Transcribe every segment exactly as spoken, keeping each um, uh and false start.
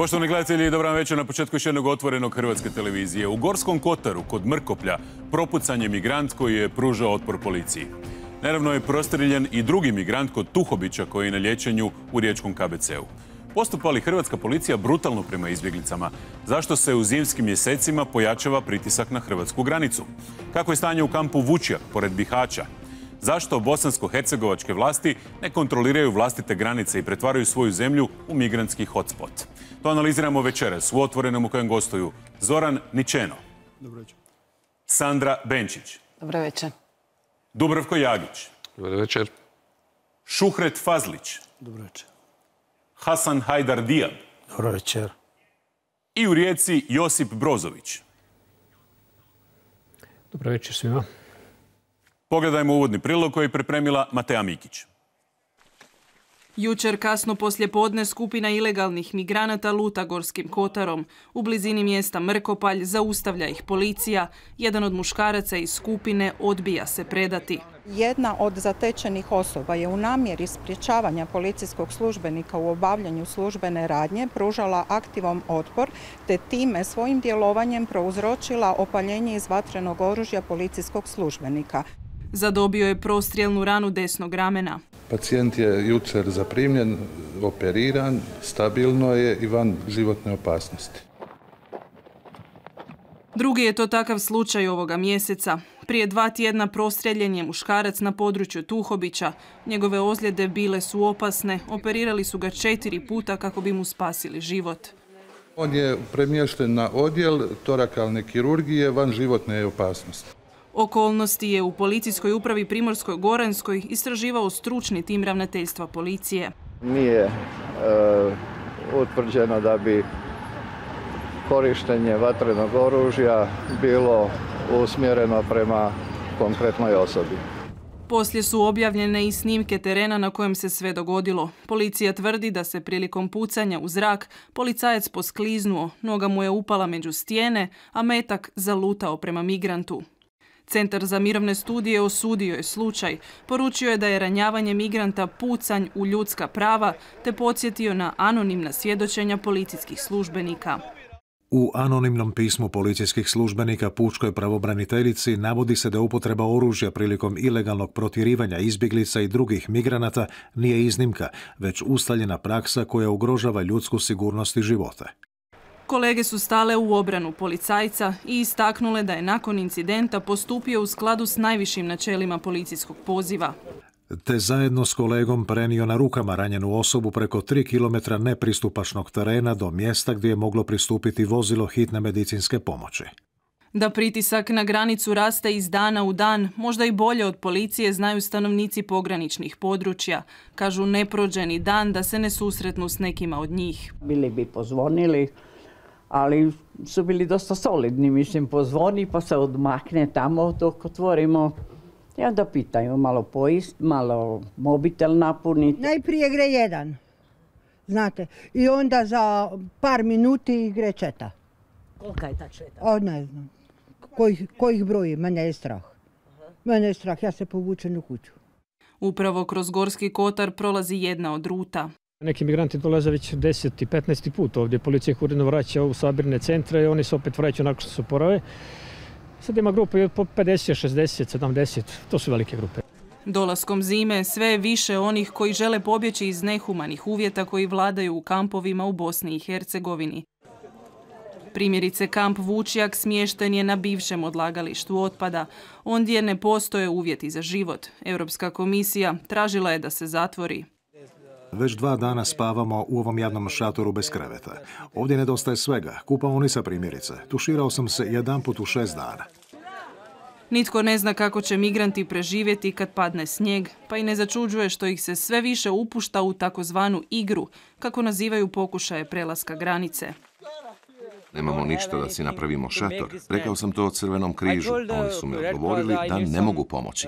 Poštovani gledatelji, dobar vam večer na početku još jednog otvorenog Hrvatske televizije. U Gorskom Kotaru, kod Mrkoplja, propucan je migrant koji je pružao otpor policiji. Naravno je prostrijeljen i drugi migrant kod Tuhobića koji je na liječenju u riječkom K B C-u. Postupa li hrvatska policija brutalno prema izbjeglicama? Zašto se u zimskim mjesecima pojačava pritisak na hrvatsku granicu? Kako je stanje u kampu Vučjak, pored Bihaća? Zašto bosansko-hercegovačke vlasti ne kontroliraju vlastite granice i pretvaraju svoju zemlju u migrantski hotspot? To analiziramo večeras u Otvorenom u kojem gostuju Zoran Ničeno. Dobro večer. Sandra Benčić. Dobro večer. Dubravko Jagić. Dobro večer. Šuhret Fazlić. Dobro večer. Hasan Hajdar Dijab. Dobro večer. I u Rijeci Josip Brozović. Dobro večer svima. Pogledajmo uvodni prilog koji je pripremila Matea Mikić. Jučer kasno poslijepodne skupina ilegalnih migranata luta Gorskim Kotarom. U blizini mjesta Mrkopalj zaustavlja ih policija. Jedan od muškaraca iz skupine odbija se predati. Jedna od zatečenih osoba je u namjeri sprječavanja policijskog službenika u obavljanju službene radnje pružala aktivom otpor, te time svojim djelovanjem prouzročila opaljenje iz vatrenog oružja policijskog službenika. Zadobio je prostrijelnu ranu desnog ramena. Pacijent je jučer zaprimljen, operiran, stabilno je i van životne opasnosti. Drugi je to takav slučaj ovoga mjeseca. Prije dva tjedna prostrijeljen je muškarac na području Tuhobića. Njegove ozljede bile su opasne, operirali su ga četiri puta kako bi mu spasili život. On je premješten na odjel torakalne kirurgije van životne opasnosti. Okolnosti je u policijskoj upravi Primorskoj-goranskoj istraživao stručni tim ravnateljstva policije. Nije e, utvrđeno da bi korištenje vatrenog oružja bilo usmjereno prema konkretnoj osobi. Poslije su objavljene i snimke terena na kojem se sve dogodilo. Policija tvrdi da se prilikom pucanja u zrak policajac poskliznuo, noga mu je upala među stijene, a metak zalutao prema migrantu. Centar za mirovne studije osudio je slučaj. Poručio je da je ranjavanje migranta pucanj u ljudska prava, te podsjetio na anonimna svjedočenja policijskih službenika. U anonimnom pismu policijskih službenika pučkoj pravobraniteljici navodi se da upotreba oružja prilikom ilegalnog protjerivanja izbjeglica i drugih migranata nije iznimka, već ustaljena praksa koja ugrožava ljudsku sigurnost i živote. Kolege su stale u obranu policajca i istaknule da je nakon incidenta postupio u skladu s najvišim načelima policijskog poziva. Te zajedno s kolegom prenio na rukama ranjenu osobu preko tri kilometra nepristupačnog terena do mjesta gdje je moglo pristupiti vozilo hitne medicinske pomoći. Da pritisak na granicu raste iz dana u dan, možda i bolje od policije znaju stanovnici pograničnih područja. Kažu ne prođe ni dan da se ne susretnu s nekima od njih. Bili bi pozvonili, ali su bili dosta solidni, mislim, pozvoni pa se odmakne tamo dok otvorimo. I onda pitaju malo pojist, malo mobitel napuniti. Najprije gre jedan, znate, i onda za par minuti gre četa. Kolika je ta četa? O, ne znam, kojih, kojih broji, mene je strah. Mene je strah, ja se povučem u kuću. Upravo kroz Gorski Kotar prolazi jedna od ruta. Neki migranti dolaze već deset i petnaesti put ovdje. Policija ih uredno vraća u sabirne centre i oni se opet vraćaju nakon što se porave. Sad ima grupe po pedeset, šezdeset, sedamdeset. To su velike grupe. Dolaskom zime sve je više onih koji žele pobjeći iz nehumanih uvjeta koji vladaju u kampovima u Bosni i Hercegovini. Primjerice, kamp Vučjak smješten je na bivšem odlagalištu otpada. Ondje ne postoje uvjeti za život. Europska komisija tražila je da se zatvori. Već dva dana spavamo u ovom jadnom šatoru bez kreveta. Ovdje nedostaje svega. Kupaonica primjerice. Tuširao sam se jedanput u šest dana. Nitko ne zna kako će migranti preživjeti kad padne snijeg, pa i ne začuđuje što ih se sve više upušta u takozvanu igru, kako nazivaju pokušaje prelaska granice. Nemamo ništa da si napravimo šator. Rekao sam to Crvenom križu, a oni su mi odgovorili da ne mogu pomoći.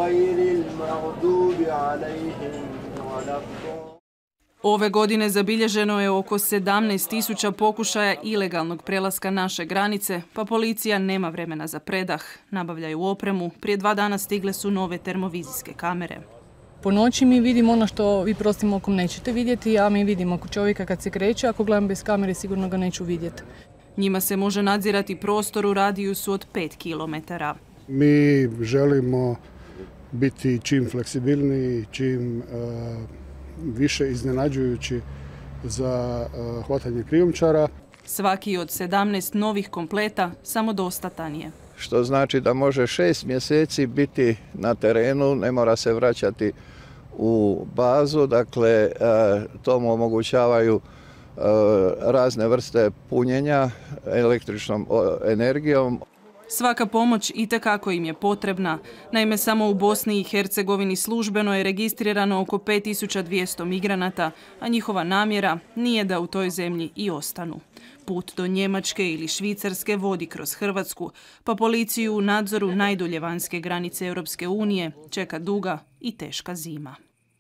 Ove godine zabilježeno je oko sedamnaest tisuća pokušaja ilegalnog prelaska naše granice, pa policija nema vremena za predah. Nabavljaju opremu, prije dva dana stigle su nove termovizijske kamere. Po noći mi vidimo ono što vi prostim okom nećete vidjeti, a mi vidimo čovjeka kad se kreće, ako gledam bez kamere sigurno ga neću vidjeti. Njima se može nadzirati prostor u radijusu od pet kilometara. Mi želimo biti čim fleksibilniji, čim uh, više iznenađujući za uh, hvatanje krijumčara. Svaki od sedamnaest novih kompleta samodostatan je. Što znači da može šest mjeseci biti na terenu, ne mora se vraćati u bazu, dakle to mu omogućavaju razne vrste punjenja električnom energijom. Svaka pomoć itekako im je potrebna. Naime, samo u Bosni i Hercegovini službeno je registrirano oko pet tisuća dvjesto migranata, a njihova namjera nije da u toj zemlji i ostanu. Put do Njemačke ili Švicarske vodi kroz Hrvatsku, pa policiju u nadzoru najdulje vanjske granice Europske unije čeka duga i teška zima.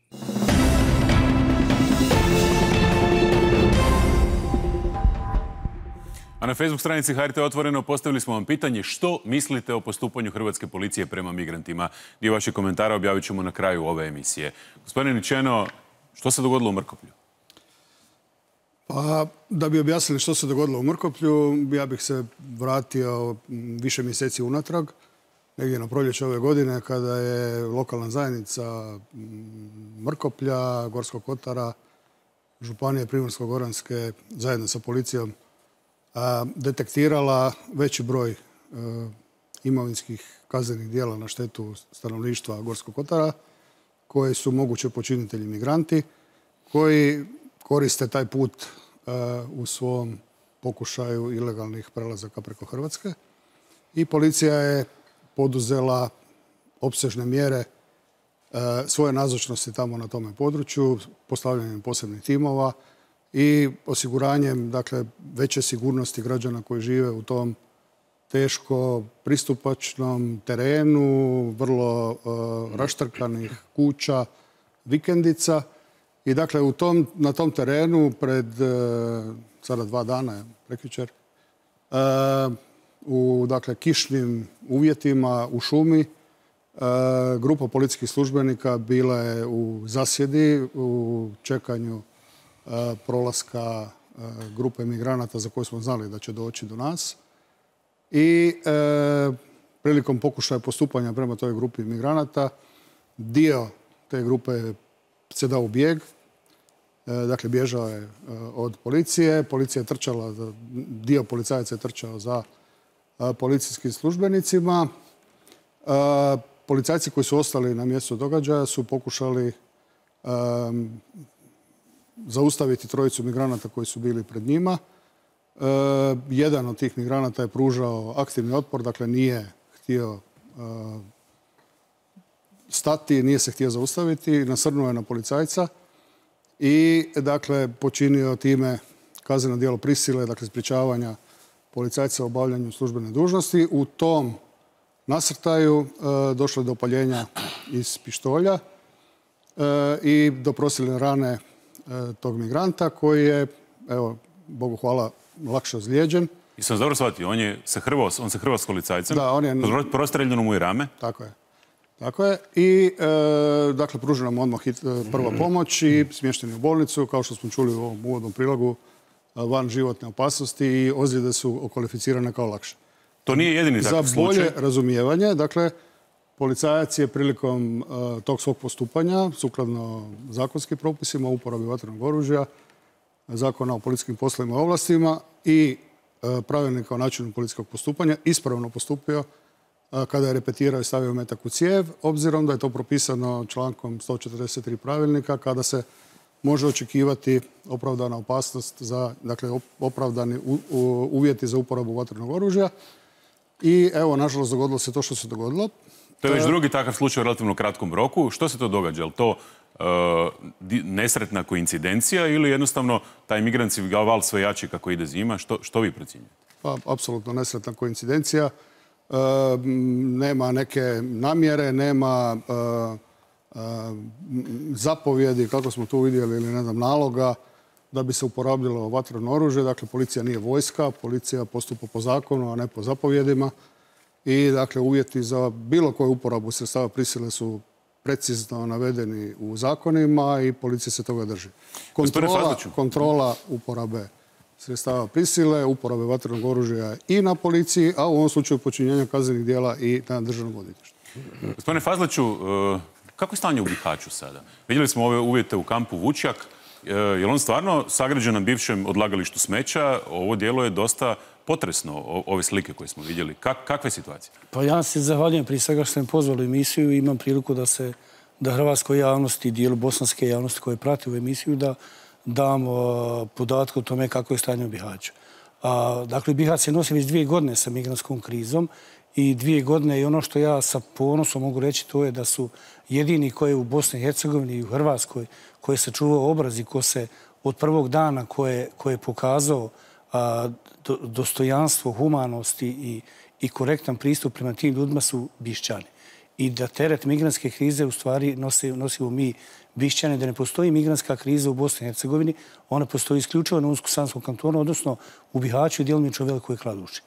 A na Facebook stranici H R T Otvoreno postavili smo vam pitanje što mislite o postupanju hrvatske policije prema migrantima. Dio vaših komentara objavit ćemo na kraju ove emisije. Gospodine Ničeno, što se dogodilo u Mrkoplju? Pa, da bi objasnili što se dogodilo u Mrkoplju, ja bih se vratio više mjeseci unatrag, negdje na proljeće ove godine, kada je lokalna zajednica Mrkoplja, Gorskog kotara, Županije Primorsko-goranske, zajedno sa policijom, detektirala veći broj imovinskih kaznenih djela na štetu stanovništva Gorskog kotara, koji su moguće počinitelji migranti, koji koriste taj put u svom pokušaju ilegalnih prelazaka preko Hrvatske. I policija je poduzela opsežne mjere svoje nazočnosti tamo na tome području, postavljanjem posebnih timova i osiguranjem, dakle, veće sigurnosti građana koji žive u tom teško pristupačnom terenu, vrlo uh, raštrkanih kuća, vikendica. I dakle, u tom, na tom terenu pred uh, sada dva dana, prekjučer, uh, u dakle, kišnim uvjetima u šumi, uh, grupa policijskih službenika bila je u zasjedi, u čekanju prolaska grupe migranata za koju smo znali da će doći do nas. I e, prilikom pokušaja postupanja prema toj grupi migranata, dio te grupe se dao u bijeg. E, dakle, bježao je od policije. Policija je trčala, dio policajaca je trčao za a, policijskim službenicima. A, policajci koji su ostali na mjestu događaja su pokušali a, zaustaviti trojicu migranata koji su bili pred njima. E, jedan od tih migranata je pružao aktivni otpor, dakle nije htio e, stati, nije se htio zaustaviti, nasrnuo je na policajca i dakle počinio time kazneno djelo prisile, dakle sprječavanja policajca u obavljanju službene dužnosti. U tom nasrtaju e, došlo je do paljenja iz pištolja e, i do prosilne rane tog migranta koji je, evo, Bogu hvala, lakše ozlijeđen. I sam dobro shvatio, on je se hrvao, on se hrvao s policajcem, da, on je prostreljeno mu i rame. Tako je. Tako je. I, e, dakle, pružena mu odmah hit, prva pomoć i smješten je u bolnicu, kao što smo čuli u ovom uvodnom prilogu, van životne opasnosti i ozljede su okvalificirane kao lakše. To nije jedini takav slučaj. Za bolje razumijevanje, dakle, policajac je prilikom uh, tog svog postupanja, sukladno zakonskim propisima o uporabi vatrenog oružja, zakona o policijskim poslovima i ovlastima i uh, pravilnika o načinu policijskog postupanja, ispravno postupio uh, kada je repetirao i stavio metak u cijev, obzirom da je to propisano člankom sto četrdeset tri pravilnika, kada se može očekivati opravdana opasnost za, dakle, opravdani u, u, uvjeti za uporabu vatrenog oružja. I evo, nažalost, dogodilo se to što se dogodilo. To je već drugi takav slučaj u relativno kratkom roku. Što se to događa? Je li to uh, nesretna koincidencija ili jednostavno taj migrantski val sve jači kako ide zima? Što, što vi procjenjujete? Pa, apsolutno nesretna koincidencija. Uh, nema neke namjere, nema uh, uh, zapovjedi, kako smo tu vidjeli, ili ne znam, naloga da bi se uporabljalo vatreno oružje. Dakle, policija nije vojska, policija postupa po zakonu, a ne po zapovjedima. I, dakle, uvjeti za bilo koju uporabu sredstava prisile su precizno navedeni u zakonima i policija se toga drži. Kontrola, kontrola uporabe sredstava prisile, uporabe vatrenog oružja i na policiji, a u ovom slučaju počinjenja kaznenih djela i na državnom odvjetništvu. Gospodine Fazliću, kako je stanje u Bihaću sada? Vidjeli smo ove uvjete u kampu Vučjak. Je li on stvarno sagrađen na bivšem odlagalištu smeća? Ovo djelo je dosta potresno, ove slike koje smo vidjeli. Kakva je situacija? Pa ja se zahvaljujem prije svega što sam pozvao u emisiju i imam priliku da se da hrvatskoj javnosti, dijelu bosanske javnosti koje prati u emisiju, da dam podatke o tome kako je stanje u Bihaću. Dakle, Bihać se nosi već dvije godine sa migrantskom krizom i dvije godine i ono što ja sa ponosom mogu reći to je da su jedini koji u Bosni i Hercegovini i u Hrvatskoj koji se čuvao obraz i ko se od prvog dana koje je pokazao dostojanstvo, humanosti i korektan pristup prema tim ljudima su Bišćani. I da teret migrantske krize u stvari nosimo mi Bišćani, da ne postoji migrantska kriza u Bosni i Hercegovini, ona postoji isključivo na Unsko-Sanskom kantonu, odnosno u Bihaću i djelomično u Velikoj Kladuši.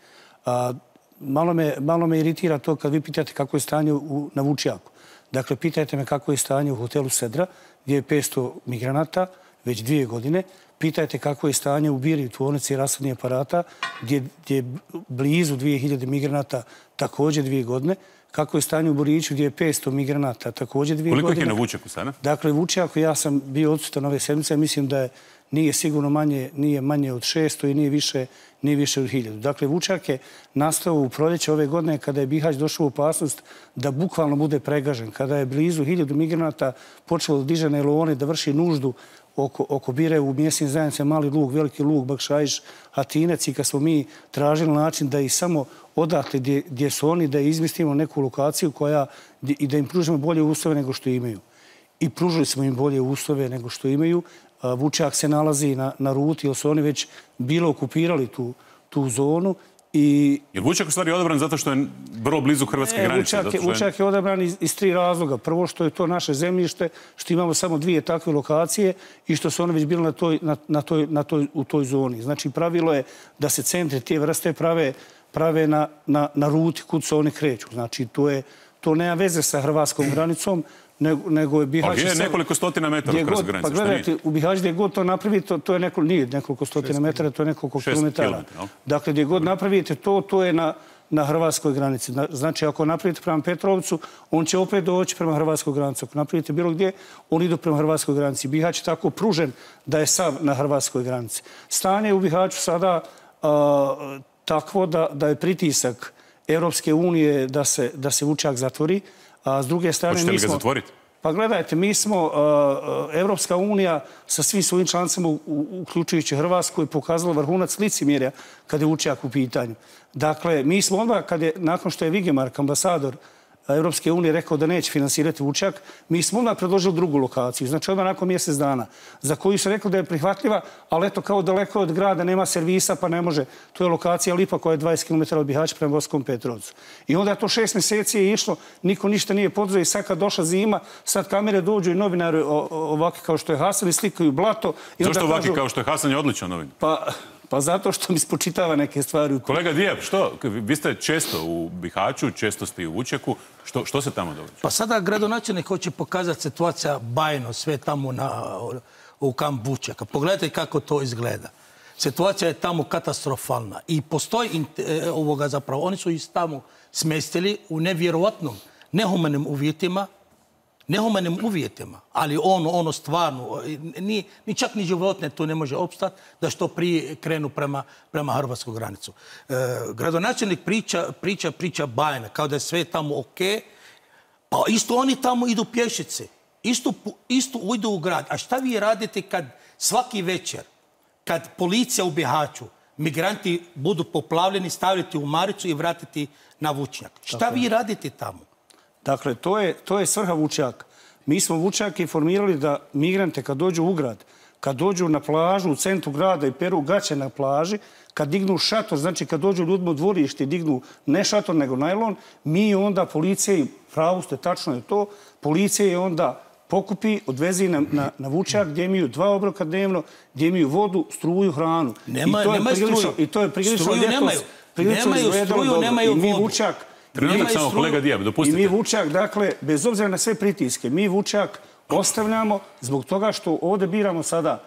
Malo me iritira to kad vi pitate kako je stanje na Vučjaku. Dakle, pitajte me kako je stanje u hotelu Sedra, gdje je petsto migranata već dvije godine. Pitajte kako je stanje u Biri, u tvornici rasadnih aparata, gdje je blizu dvije hiljade migranata također dvije godine. Kako je stanje u Boriću, gdje je petsto migranata također dvije godine. Koliko ih je na Vučjaku sada? Dakle, Vučjaku ja sam bio odsutan ove sedmice, mislim da nije sigurno manje, nije manje od šesto i nije više, nije više od hiljadu. Dakle, Vučjak je nastao u proljeće ove godine kada je Bihać došao u opasnost da bukvalno bude pregažen. Kada je blizu hiljadu migranata počelo da diže na elone, da vrši nuždu oko, oko Bire u mjesnim zajednicama Mali Lug, Veliki Lug, Bakšajiš, Hatinec i kad smo mi tražili način da ih samo odatle gdje, gdje su oni, da izmislimo neku lokaciju koja, i da im pružimo bolje uslove nego što imaju. I pružili smo im bolje uslove nego što imaju. Vučjak se nalazi na, na ruti, jer su oni već bilo okupirali tu, tu zonu. I... Je li Vučjak u stvari odabran zato što je vrlo blizu hrvatske ne, granice? Vučjak je, je... Vučjak je odabran iz, iz tri razloga. Prvo što je to naše zemljište, što imamo samo dvije takve lokacije i što su one već bile na toj, na, na toj, na toj, u toj zoni. Znači, pravilo je da se centri te vrste prave, prave na, na, na ruti kud se oni kreću. Znači, to, je, to nema veze sa hrvatskom granicom, nego, nego je Bihać... Ali je nekoliko stotina metara od hrvatske granice, pa gledajte, u Bihać gdje god to napravite, to, to je neko, nije nekoliko stotina metara, to je nekoliko kilometara. Dakle, gdje god napravite to, to je na, na hrvatskoj granici. Znači, ako napravite prema Petrovcu, on će opet doći prema hrvatskoj granici. Ako napravite bilo gdje, on idu prema hrvatskoj granici. Bihać je tako pružen da je sav na hrvatskoj granici. Stanje u Bihaću sada a, takvo da, da je pritisak Europske unije da se, da se Vučjak zatvori. A s druge strane, hoćete li ga zatvoriti? Pa gledajte, mi smo, Europska unija sa svim svojim člancima, uključujući Hrvatsku, je pokazala vrhunac licemjerja kada je Vučjak u pitanju. Dakle, mi smo onda, kad je, nakon što je Vigemark, ambasador Europske unije, rekao da neće finansirati Vučjak, mi smo onda predložili drugu lokaciju, znači odmah nakon mjesec dana, za koju se rekao da je prihvatljiva, ali eto kao daleko od grada, nema servisa, pa ne može. To je lokacija Lipa koja je dvadeset kilometara od Bihaća prema Borskom Petrovcu. I onda to šest mjeseci je išlo, niko ništa nije poduzeo i sad kad došla zima, sad kamere dođu i novinari ovakvi kao što je Hasan i slikaju blato. Zašto ovakvi kao što je Hasan je odličan novin? Pa... Pa zato što mi spočitava neke stvari. Kolega Dijab, što? Vi ste često u Bihaću, često ste i u Vučjaku. Što, što se tamo događa? Pa sada gradonačelnik hoće pokazati situacija bajno, sve tamo na, u kamp Vučjaka. Pogledajte kako to izgleda. Situacija je tamo katastrofalna. I postoji ovoga zapravo. Oni su ih tamo smjestili u nevjerovatnom, nehumanim uvjetima, nehumanim uvjetima, ali ono, ono stvarno, ni, ni čak ni životne tu ne može opstati da što prije krenu prema, prema hrvatsku granicu. E, gradonačelnik priča, priča, priča bajna, kao da je sve tamo ok, pa isto oni tamo idu pješice, isto, isto idu u grad. A šta vi radite kad svaki večer, kad policija u Bihaću, migranti budu poplavljeni, staviti u maricu i vratiti na Vučjak? Šta Tako vi je. radite tamo? Dakle, to je, to je svrha Vučjaka. Mi smo Vučjak informirali da migrante kad dođu u grad, kad dođu na plažu u centru grada i peru gaće na plaži, kad dignu šator, znači kad dođu ljudima u dvorište i dignu ne šator nego najlon, mi onda policija, pravo ste, tačno je to, policija je onda pokupi, odvezi na, na, na Vučjak gdje imaju dva obroka dnevno, gdje imaju vodu, struju, hranu. Nema, I to je nemaju prilično, struju. I to je prilično struju ljetos, nemaju. Prilično nemaju struju, nemaju I mi vodu. Vučjak, Trenutak samo, kolega Dijab, dopustite. I mi Vučjak, dakle, bez obzira na sve pritiske, mi Vučjak ostavljamo zbog toga što ovdje biramo sada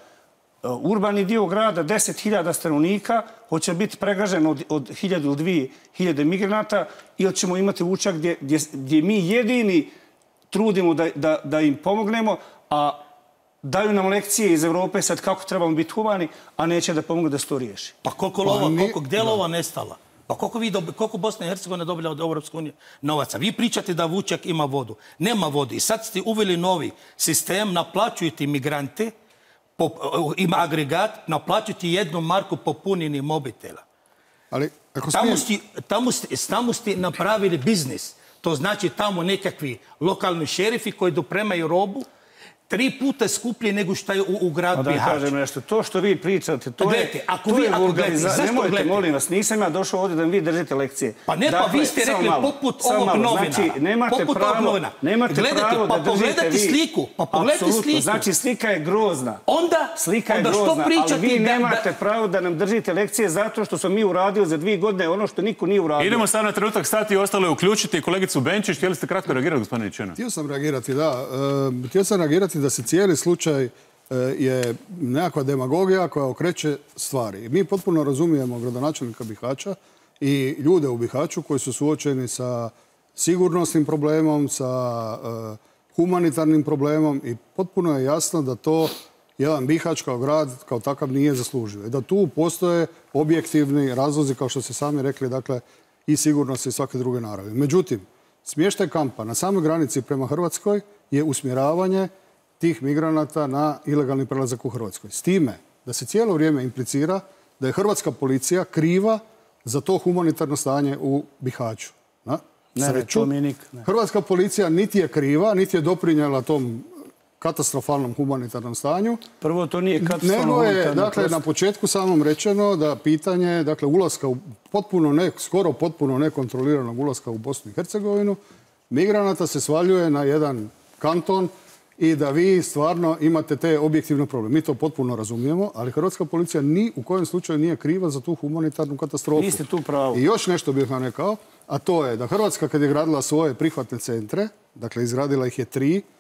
urbani dio grada, deset hiljada stanovnika, hoće biti pregažen od, od hiljadu ili dvije hiljade migranata ili ćemo imati Vučjak gdje, gdje, gdje mi jedini trudimo da, da, da im pomognemo, a daju nam lekcije iz Europe sad kako trebamo biti humani, a neće da pomogu da se to riješi. Pa koliko lova, koliko gdje lova nestala? Pa koliko, vi dobi, koliko Bosna i Hercegovina dobila od Europske unije novaca? Vi pričate da Vučjak ima vodu. Nema vode. I sad ste uveli novi sistem, naplaćujete imigrante, po, ima agregat, naplaćujete jednu marku po punini mobitela. Ali, ako tamo, ste, tamo, ste, tamo ste napravili biznis. To znači tamo nekakvi lokalni šerifi koji dopremaju robu, tri puta skuplje nego što je u, u grad Bihać. Da kažem nešto, to što vi pričate, to gledajte, je, ako to vi, je ako vulgarizacija. Nemojte, gledajte? molim vas, nisam ja došao ovdje da mi vi držite lekcije. Pa ne, dakle, pa vi ste rekli malo, poput ovog malo. novinara. Znači, nemate poput pravo, novina. nemate gledajte, pravo pa da držite vi. Sliku, pa pogledajte Apsolutno. sliku. Znači, slika je grozna. Onda, slika onda je grozna, što pričate ali vi da, nemate da... pravo da nam držite lekcije zato što smo mi uradili za dvije godine ono što niko nije uradio. Idemo sad na trenutak stati i ostale uključiti. Kolegicu Benčić, htjeli ste kratko reagirati, gospodine Čena? Htio sam reagirati, da. E, htio sam reagirati da se cijeli slučaj je nekakva demagogija koja okreće stvari. Mi potpuno razumijemo gradonačelnika Bihaća i ljude u Bihaću koji su suočeni sa sigurnosnim problemom, sa uh, humanitarnim problemom i potpuno je jasno da to jedan Bihać kao grad kao takav nije zaslužio. I da tu postoje objektivni razlozi, kao što ste sami rekli, dakle, i sigurnosti i svake druge naravi. Međutim, smještaj kampa na samoj granici prema Hrvatskoj je usmjeravanje tih migranata na ilegalni prelazak u Hrvatskoj. S time da se cijelo vrijeme implicira da je hrvatska policija kriva za to humanitarno stanje u Bihaću. Na sreću, ne, ne, ne. Hrvatska policija niti je kriva, niti je doprinjela tom katastrofalnom humanitarnom stanju. Prvo, to nije katastrofalno nego je, dakle, na početku samom rečeno da pitanje, dakle, ulaska u potpuno ne, skoro potpuno nekontroliranog ulaska u Bosnu i Hercegovinu, migranata se svaljuje na jedan kanton i da vi stvarno imate te objektivne probleme. Mi to potpuno razumijemo, ali hrvatska policija ni u kojem slučaju nije kriva za tu humanitarnu katastrofu. Niste tu pravo. I još nešto bih vam rekao, a to je da Hrvatska kad je gradila svoje prihvatne centre, dakle izgradila ih je tri, e,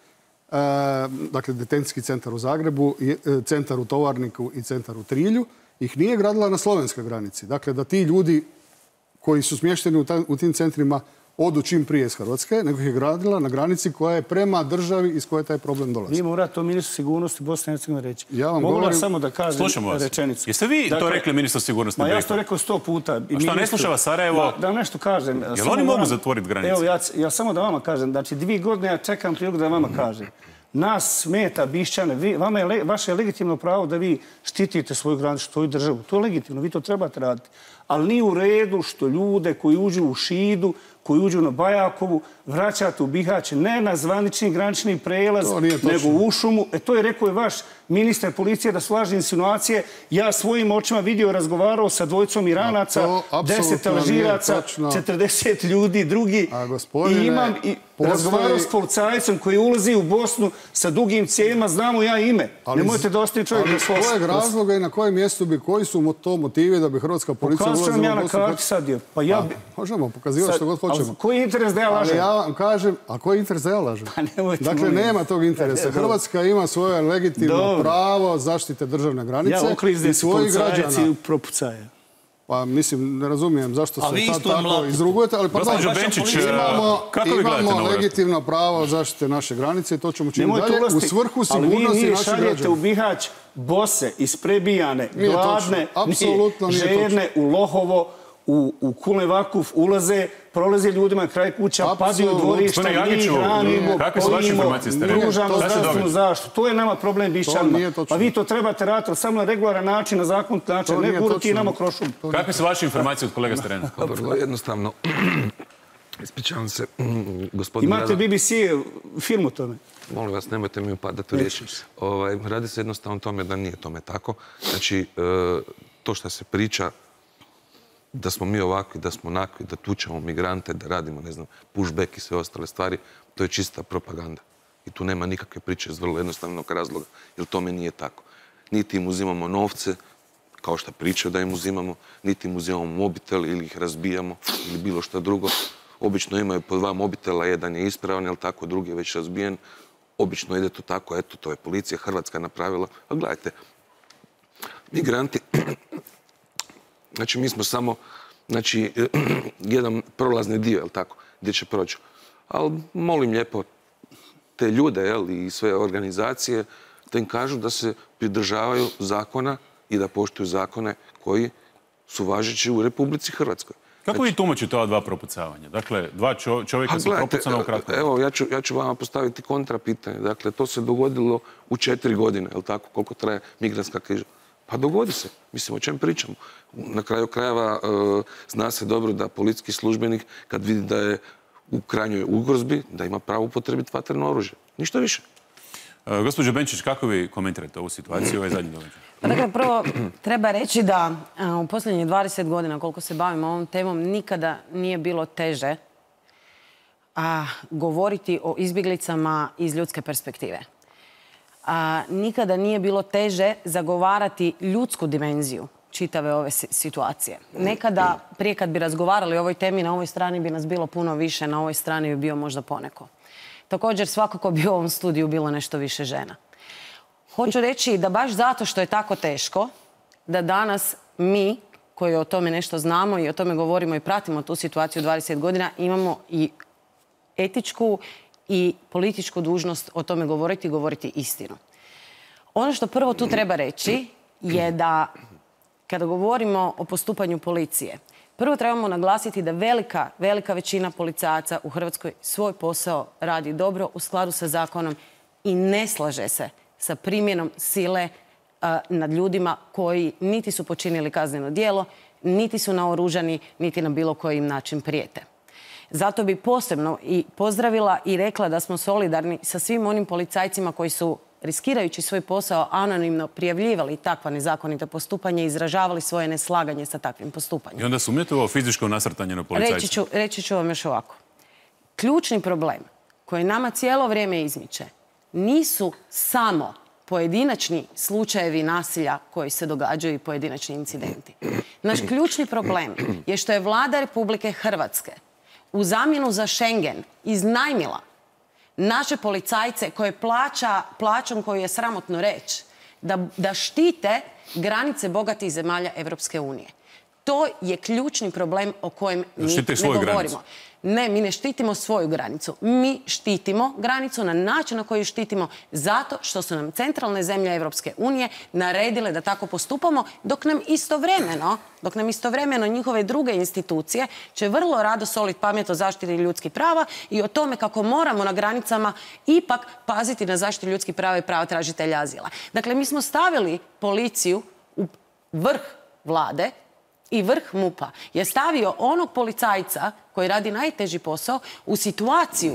dakle detencijski centar u Zagrebu, centar u Tovarniku i centar u Trilju, ih nije gradila na slovenskoj granici. Dakle, da ti ljudi koji su smješteni u, ta, u tim centrima odu čim prije iz Hrvatske, nego ih je gradila na granici koja je prema državi iz koje taj problem dolazi. Vi morate to ministru sigurnosti Bosne i Hercegovine reći. Ja vam Mogu govorim... vas samo da kažem rečenicu. Jeste vi dakle, to rekli ministru sigurnosti? Ma ja sam to rekao sto puta. I a što ne sluša vas Sarajevo? Da, da nešto kažem. Jel oni mogu zatvoriti granice? Evo, ja, ja samo da vama kažem. Znači, dvije godine ja čekam priliku da vama kažem. Nas smeta Bišćane. Vi, vama je le, vaše je legitimno pravo da vi štitite svoju granicu, svoju državu. To je legitimno. Vi to trebate raditi. Ali nije u redu što ljude koji uđu u Šidu, koji uđu na Bajakovu, vraćate u Bihać, ne na zvanični granični prelaz, nego u Šumu. E to je rekao i vaš ministar policije da su lažne insinuacije. Ja svojim očima vidio, razgovarao sa dvojicom Iranaca, deset Alžiraca, četrdeset ljudi, drugi. I imam i razgovarao s policajcem koji ulazi u Bosnu sa dugim cijevima, znamo ja ime. Nemojte da ostane čovjek da ali iz kojeg razloga i na kojem mjestu bi, koji su to motivi da bi hrvatska policija ulazila u Bosnu? Pokazujem ja na karti sad je. Pa ja bi... Možemo pokazivati što god hoćemo. Koji je interes da ja lažem? Ali ja vam kažem, a koji je interes da ja lažem? Dakle, nema tog interesa. Hrvatska ima svoje legitimno pravo zaštite državne granice i svojih građana. Propucaje. Pa mislim, ne razumijem zašto se sad tako izrugujete, ali pardon, imamo legitimno pravo zaštite naše granice i to ćemo činiti dalje u svrhu sigurnosti naših građana. Ali vi nije šaljete u Bihać bose, isprebijane, gladne, žedne, u Lohovo, u, u Kulevakuf ulaze, prolaze ljudima na kraj kuća, padaju dvorišta, mi hranimo, pojimo, pružamo zdravstvenu zaštitu. To je nama problem Bišćanima. Pa vi to trebate raditi samo na regularan način, na zakonit način, ne gurati nama kroz šum. Kakve su vaše informacije od kolega Strena? Vrlo jednostavno. Ispričavam se, gospodin... Imate B B C film o tome? Molim vas, nemojte mi upadati u riječ. Ovaj, radi se jednostavno o tome da nije tome tako. Znači, to što se priča da smo mi ovakvi, da smo onakvi, da tučemo migrante, da radimo, ne znam, pushback i sve ostale stvari, to je čista propaganda. I tu nema nikakve priče iz vrlo jednostavnog razloga, jer tome nije tako. Niti im uzimamo novce, kao što pričaju da im uzimamo, niti im uzimamo mobitel ili ih razbijamo ili bilo što drugo. obično imaju po dva mobitela, jedan je ispravan, jel tako, drugi je već razbijen. Obično ide to tako, eto, to je policija, Hrvatska napravila. A gledajte, migranti, znači mi smo samo, znači, jedan prolazni dio, jel tako, gdje će proći. Ali molim lijepo te ljude, jel, i sve organizacije, da im kažu da se pridržavaju zakona i da poštuju zakone koji su važeći u Republici Hrvatskoj. Kako vi tumačite ova dva propucavanja? Dakle, dva čovjeka su propucana u kratko. Evo, ja ću, ja ću vama postaviti kontra pitanje. Dakle, to se dogodilo u četiri godine, jel tako, koliko traje migrantska kriza. Pa dogodi se. Mislim, o čem pričamo. Na kraju krajeva zna se dobro da policijski službenik, kad vidi da je u krajnjoj ugrozbi, da ima pravo upotrebiti vatreno oružje. Ništa više. Gospođo Benčić, kako vi komentirate ovu situaciju, ovaj zadnji događaj? Pa dakle, prvo treba reći da u posljednjih dvadeset godina, koliko se bavimo ovom temom, nikada nije bilo teže a, govoriti o izbjeglicama iz ljudske perspektive. A, nikada nije bilo teže zagovarati ljudsku dimenziju čitave ove situacije. Nekada, prije kad bi razgovarali o ovoj temi, na ovoj strani bi nas bilo puno više, na ovoj strani bi bio možda poneko. Također, svakako bi u ovom studiju bilo nešto više žena. Hoću reći da baš zato što je tako teško, da danas mi, koji o tome nešto znamo i o tome govorimo i pratimo tu situaciju dvadeset godina, imamo i etičku i političku dužnost o tome govoriti i govoriti istinu. Ono što prvo tu treba reći je da kada govorimo o postupanju policije, prvo trebamo naglasiti da velika, velika većina policajaca u Hrvatskoj svoj posao radi dobro u skladu sa zakonom i ne slaže se sa primjenom sile uh, nad ljudima koji niti su počinili kazneno djelo, niti su naoružani, niti na bilo koji način prijete. Zato bi posebno i pozdravila i rekla da smo solidarni sa svim onim policajcima koji su, riskirajući svoj posao, anonimno prijavljivali takva nezakonita postupanja i izražavali svoje neslaganje sa takvim postupanjem. I onda sumnjate ovo fizičko nasrtanje na policajce? Reći ću, reći ću vam još ovako. Ključni problem koji nama cijelo vrijeme izmiče nisu samo pojedinačni slučajevi nasilja koji se događaju i pojedinačni incidenti. Naš ključni problem je što je vlada Republike Hrvatske u zamjenu za Schengen iznajmila naše policajce koje plaća plaćom koju je sramotno reći da, da štite granice bogatih zemalja Evropske unije. To je ključni problem o kojem mi ne govorimo. Granicu. Ne, mi ne štitimo svoju granicu. Mi štitimo granicu na način na koji štitimo zato što su nam centralne zemlje Evropske unije naredile da tako postupamo, dok nam istovremeno, dok nam istovremeno njihove druge institucije će vrlo rado soliti pamet o zaštiti ljudskih prava i o tome kako moramo na granicama ipak paziti na zaštitu ljudskih prava i prava tražitelja azila. Dakle, mi smo stavili policiju u vrh vlade i vrh MUP-a je stavio onog policajca koji radi najteži posao u situaciju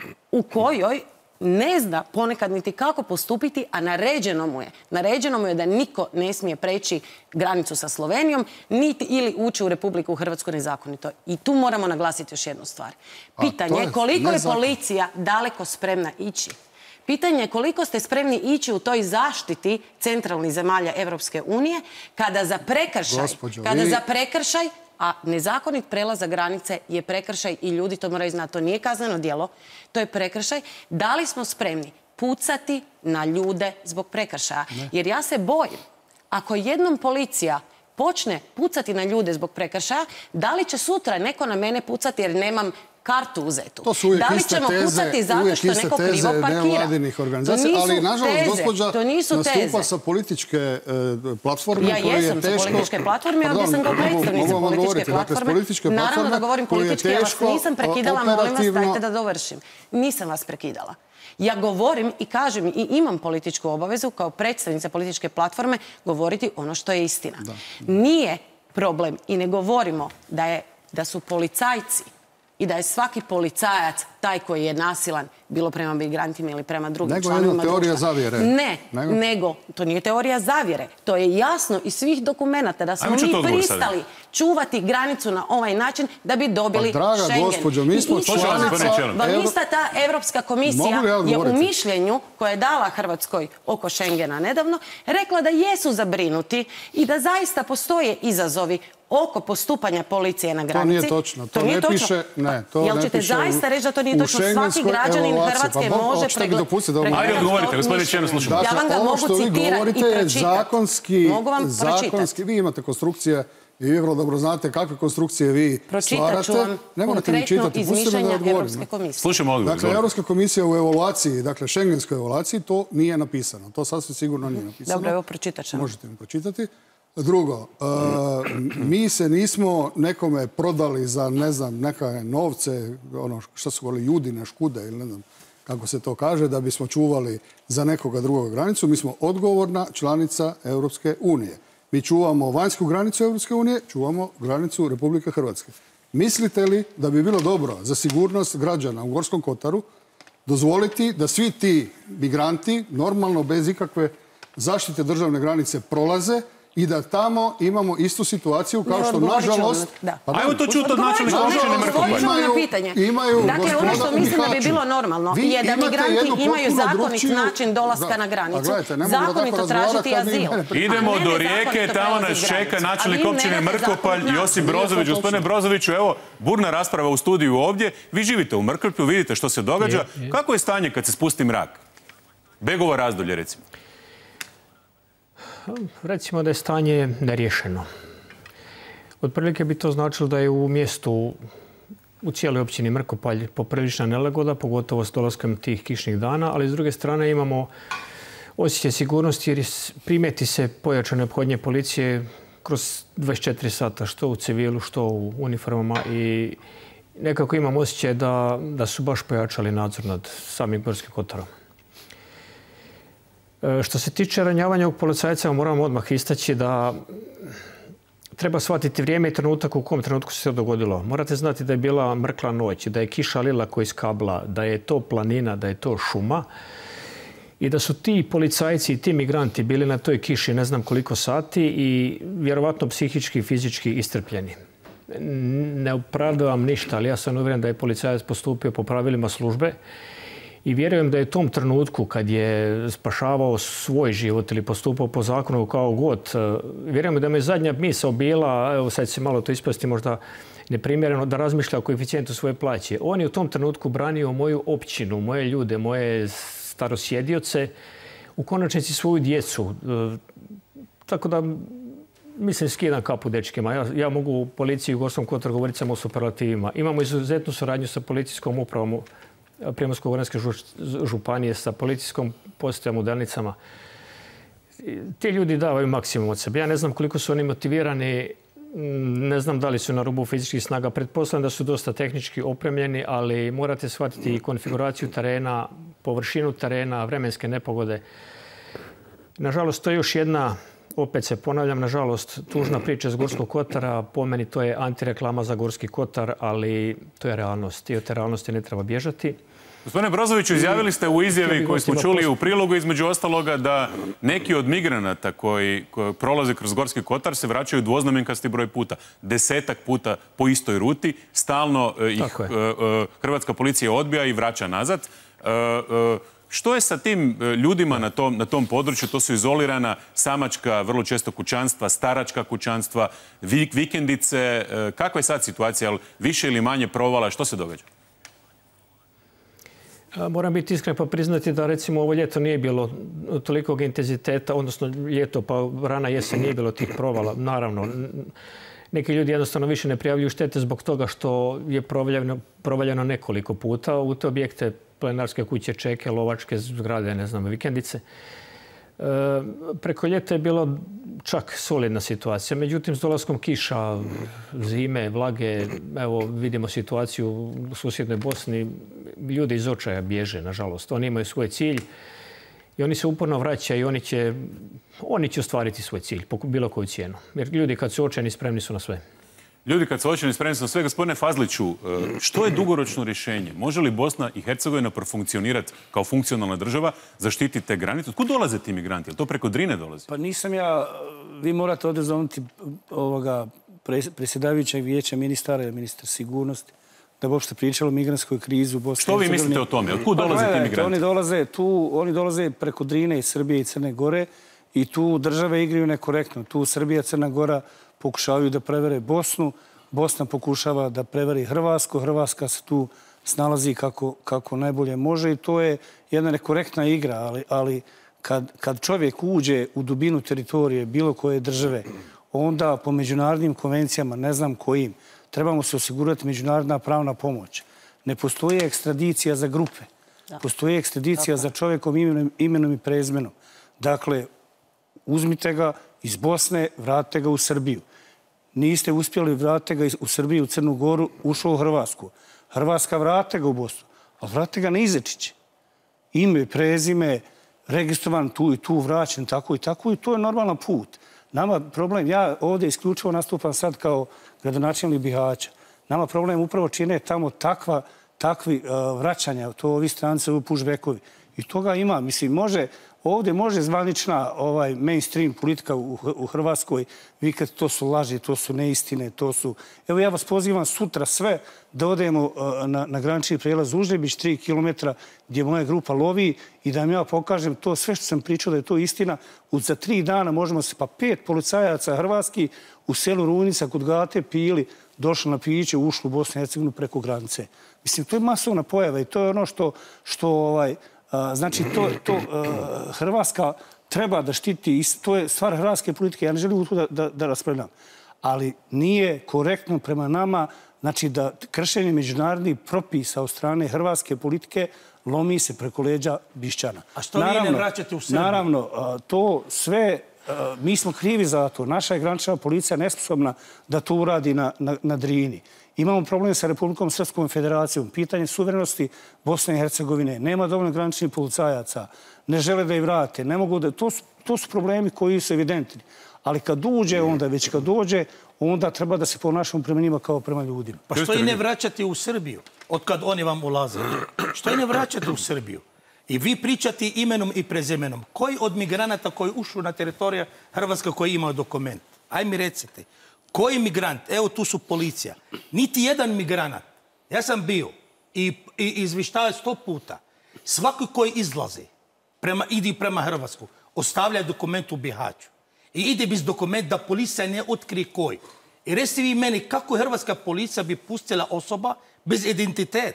u kojoj ne zna ponekad niti kako postupiti, a naređeno mu je. Naređeno mu je da niko ne smije preći granicu sa Slovenijom, niti ili ući u Republiku Hrvatsku nezakonito. I tu moramo naglasiti još jednu stvar. Pitanje je koliko je policija daleko spremna ići. Pitanje je koliko ste spremni ići u toj zaštiti centralnih zemalja Evropske unije kada za prekršaj, kada za prekršaj, a nezakonit prelazak granice je prekršaj i ljudi to moraju znati, to nije kazneno djelo, to je prekršaj. Da li smo spremni pucati na ljude zbog prekršaja? Jer ja se bojim, ako jednom policija počne pucati na ljude zbog prekršaja, da li će sutra neko na mene pucati jer nemam kartu uzetu? To su uvijek da li iste ćemo teze, pucati zato uvijek što iste neko teze krivo parkira? nevladinih organizacija, ali nažalost gospođa nastupa sa političke e, platforme ja koje je jesam teško... sa političke platforme, ovdje sam kao predstavnica političke platforme. Dakle, Naravno da govorim politički, ja vas nisam prekidala, molim vas, dajte da dovršim. Nisam vas prekidala. Ja govorim i kažem i imam političku obavezu kao predstavnica političke platforme govoriti ono što je istina. Da. Nije problem i ne govorimo da, je, da su policajci i da je svaki policajac taj koji je nasilan, bilo prema migrantima ili prema drugim nego članovima društva. Nego je teorija zavjere. Ne, nego? nego, to nije teorija zavjere. To je jasno iz svih dokumenata da smo mi pristali čuvati granicu na ovaj način da bi dobili pa, draga Schengen. Gospođo, mi smo Vam ista ta Europska komisija je u mišljenju koje je dala Hrvatskoj oko Schengena nedavno rekla da jesu zabrinuti i da zaista postoje izazovi oko postupanja policije na To granici. nije točno. To ne piše, ne, to Jel ne ćete piše zaista reći da to nije u točno? Svaki šengenskoj građanin evaluaciji. Hrvatske Pa, može hoćete mi dopustiti da vam- Ajde, odgovorite, gospodine Čeno, slušamo. Ja vam ga Ovo mogu što vi citirati i govorite je pročitati. zakonski, Mogu vam pročitati. zakonski, vi imate konstrukcije i vi vrlo dobro znate kakve konstrukcije vi Pročitat ću stvarate. vam Ne morate mi konkretno čitati, iz pustite me da mišljenja odgovorim. Europske komisije. Slušamo odgovor. Dakle, Europska komisija u evaluaciji, dakle, šengenskoj evaluaciji, to nije napisano. To sasvim sigurno nije napisano. Dobro, evo pročitat ćemo. Možete mi pročitati. Drugo, uh, mi se nismo nekome prodali za, ne znam, neke novce, ono što su govorili judine, škude ili ne znam kako se to kaže, da bismo čuvali za nekoga drugoga granicu. Mi smo odgovorna članica Europske unije. Mi čuvamo vanjsku granicu Europske unije, čuvamo granicu Republike Hrvatske. Mislite li da bi bilo dobro za sigurnost građana u Gorskom Kotaru dozvoliti da svi ti migranti normalno bez ikakve zaštite državne granice prolaze i da tamo imamo istu situaciju kao što, nažalost... Ajmo to čuti od načelnika općine Mrkopalj. Imaju... Dakle, ono što mislim da bi bilo normalno je da migranti imaju zakonit način dolaska na granicu. Zakonito tražiti azil. Idemo do Rijeke, tamo nas čeka načelnik općine Mrkopalj, Josip Brozović. Gospodine Brozoviću, evo, burna rasprava u studiju ovdje. Vi živite u Mrkoplju, vidite što se događa. Kako je stanje kad se spusti mrak? Begovo Razdolje, recimo. Recimo da je stanje neriješeno. Otprilike bi to značilo da je u mjestu, u cijeloj općini Mrkopalj, poprilična nelagoda, pogotovo s dolaskom tih kišnih dana, ali s druge strane imamo osjećaj sigurnosti jer primeti se pojačane ophodnje policije kroz dvadeset četiri sata, što u civilu, što u uniformama i nekako imam osjećaj da, da su baš pojačali nadzor nad samim Gorskim Kotarom. Što se tiče ranjavanja ovog policajca, moramo odmah istaći da treba shvatiti vrijeme i trenutak u kom trenutku se to dogodilo. Morate znati da je bila mrkla noć, da je kiša lila ko iz kabla, da je to planina, da je to šuma i da su ti policajci i ti migranti bili na toj kiši ne znam koliko sati i vjerovatno psihički i fizički iscrpljeni. Ne opravdavam ništa, ali ja sam uvjeren da je policajac postupio po pravilima službe. I vjerujem da je u tom trenutku kad je spašavao svoj život ili postupao po zakonu kao god, vjerujem da me je zadnja misao bila, evo sad se malo to ispasti možda neprimjereno, da razmišlja o koeficijentu svoje plaće. On je u tom trenutku branio moju općinu, moje ljude, moje starosjedioce, u konačnici svoju djecu. Tako da, mislim, skidam kapu dečkima. Ja, ja mogu u policiji u Gorskom Kotaru govoriti samo o superlativima. Imamo izuzetnu suradnju sa policijskom upravom Primorsko-goranske županije, sa policijskom postajom u Delnicama. Ti ljudi davaju maksimum od sebe. Ja ne znam koliko su oni motivirani, ne znam da li su na rubu fizičkih snaga. Pretpostavljam da su dosta tehnički opremljeni, ali morate shvatiti i konfiguraciju terena, površinu terena, vremenske nepogode. Nažalost, to je još jedna, opet se ponavljam, nažalost, tužna priča iz Gorskog Kotara. Po meni to je antireklama za Gorski Kotar, ali to je realnost i od te realnosti ne treba bježati. Gospodine Brozoviću, izjavili ste u izjavi koju smo čuli u prilogu između ostaloga da neki od migranata koji prolaze kroz Gorski Kotar se vraćaju dvoznamenkasti broj puta. Desetak puta po istoj ruti. Stalno ih hrvatska policija odbija i vraća nazad. Što je sa tim ljudima na tom, na tom području? To su izolirana samačka, vrlo često kućanstva, staračka kućanstva, vik, vikendice. Kakva je sad situacija? Više ili manje provala? Što se događa? Moram biti iskren pa priznati da recimo ovo ljeto nije bilo tolikog intenziteta, odnosno ljeto pa rana jesen nije bilo tih provala. Naravno, neki ljudi jednostavno više ne prijavljuju štete zbog toga što je provaljeno, provaljeno nekoliko puta u te objekte, plenarske kuće, čeke, lovačke zgrade, ne znam, vikendice. E, preko ljeta je bilo čak solidna situacija. Međutim, s dolaskom kiša, zime, vlage, evo vidimo situaciju u susjednoj Bosni, ljudi iz očaja bježe, nažalost. Oni imaju svoj cilj i oni se uporno vraćaju i oni će, oni će ostvariti svoj cilj po bilo koju cijenu. Jer ljudi kad su očajni spremni su na sve. Ljudi kad su očajni spremni su na sve. Gospodine Fazliću, što je dugoročno rješenje? Može li Bosna i Hercegovina profunkcionirati kao funkcionalna država, zaštiti te granice? Otkud dolaze ti migranti? Je li to preko Drine dolazi? Pa nisam ja, vi morate ovdje zovnuti ovoga predsjedavajućeg vijeća ministara ili ministar sigurnosti da bi uopšte pričalo o migrantskoj krizi u Bosni. Što vi mislite o tome? Otkud dolaze ti migranti? Oni dolaze, tu, oni dolaze preko Drine iz Srbije i Crne Gore i tu države igraju nekorektno. Tu Srbija, Crna Gora pokušavaju da prevare Bosnu, Bosna pokušava da prevari Hrvatsku, Hrvatska se tu snalazi kako, kako najbolje može i to je jedna nekorektna igra, ali, ali kad, kad čovjek uđe u dubinu teritorije bilo koje države, onda po međunarodnim konvencijama, ne znam kojim, trebamo se osigurati međunarodna pravna pomoć. Ne postoji ekstradicija za grupe. Da. Postoji ekstradicija Tako. za čovjekom imenom, imenom i prezmenom. Dakle, uzmite ga iz Bosne, vratite ga u Srbiju. Niste uspjeli, vratite ga u Srbiju, u Crnu Goru, ušao u Hrvatsku. Hrvatska, vratite ga u Bosnu. Ali vratite ga na Izečiće. Ime, prezime, registrovan tu i tu, vraćen, tako i tako. I to je normalan put. Nama problem, ja ovdje isključivo nastupam sad kao gradonačelnik Bihaća. Nama problem upravo čine tamo takva, takvi uh, vraćanja, to ovi stranci, ovi pushbackovi. I toga ima. Mislim, može, ovdje može zvanična ovaj, mainstream politika u, u Hrvatskoj vikati to su laži, to su neistine, to su... Evo ja vas pozivam sutra sve da odemo uh, na, na granični prijelaz Užljebić, tri kilometra gdje moja grupa lovi i da vam ja pokažem to sve što sam pričao da je to istina. Za tri dana možemo se, pa pet policajaca hrvatski u selu Runica kod Gate pili, došli na piće, ušli u Bosnu i Hercegovinu preko granice. Mislim, to je masovna pojava i to je ono što, što ovaj, a, znači, to, to a, Hrvatska treba da štiti, to je stvar hrvatske politike, ja ne želim u to da, da, da raspravljam, ali nije korektno prema nama, znači da kršenje međunarodnih propisa od strane hrvatske politike lomi se preko leđa Bišćana. A što naravno, vi ne vraćate u Srbiju? Naravno, a, to sve... Mi smo krivi za to. Naša je granična policija nesposobna da to uradi na, na, na Drini. Imamo problem sa Republikom Srpskom federacijom. Pitanje suverenosti Bosne i Hercegovine. Nema dovoljno graničnih policajaca. Ne žele da ih vrate. Ne mogu da... To su, to su problemi koji su evidentni. Ali kad uđe onda, već kad dođe, onda treba da se ponašamo prema njima kao prema ljudima. Pa što i ne vraćate u Srbiju? Od kad oni vam ulaze? Što i ne vraćate u Srbiju? I vi pričate imenom i prezimenom. Koji od migranata koji ušli na teritoriju Hrvatske koji imao dokument? Aj mi recite. Koji migrant? Evo tu su policija. Niti jedan migranat. Ja sam bio i, i izvištavao sto puta. Svaki koji izlazi, prema, idi prema Hrvatsku, ostavlja dokument u Bihaću. I ide bez dokument da policija ne otkrije koji. I recite vi meni kako hrvatska policija bi pustila osoba bez identiteta.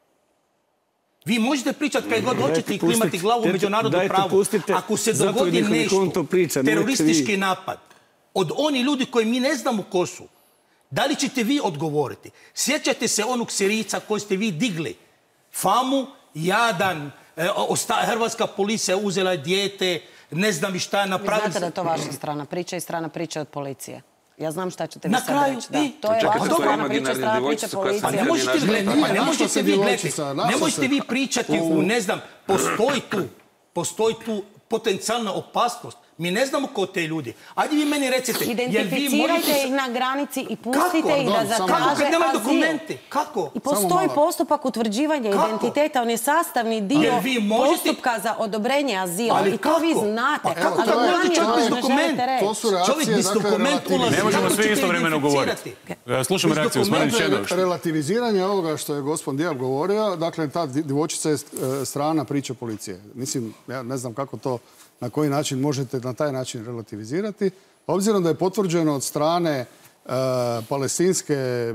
Vi možete pričati kaj god hoćete i klimati glavu u međunarodnu pravu. Ako se dogodi nešto, teroristički napad, od oni ljudi koji mi ne znamo ko su, da li ćete vi odgovoriti? Sjećate se onog Sirijca koji ste vi digli? Famu, jadan, hrvatska policija uzela dijete, ne znam i šta je napravila. Vi znate da je to vaša strana priča i strana priča od policije. Ja znam šta ćete vi na sad kraju, reći. Da. To je vaša strana priča, strana priča policije. Ne možete vi gledati, ne možete vi gledati. Ne možete vi pričati u, ne znam, postoji tu, postoji tu potencijalna opasnost. Mi ne znamo ko te ljudi. Ajde vi meni recite. Identificirajte ih na granici i pustite ih da zatraže azil. Kako? I postoji postupak utvrđivanja identiteta. On je sastavni dio postupka za odobrenje azila. I to vi znate. Pa kako to može čovjek bez dokumenta? Čovjek bez dokumenta ulazi. Ne možemo svi istovremeno govoriti. Slušamo reakciju. Relativiziranje ovoga što je gospodin Dijak govorio, dakle, ta djevojčica je strana priče policije. Mislim, ja ne znam kako to na koji način možete na taj način relativizirati. Obzirom da je potvrđeno od strane e, palestinske e,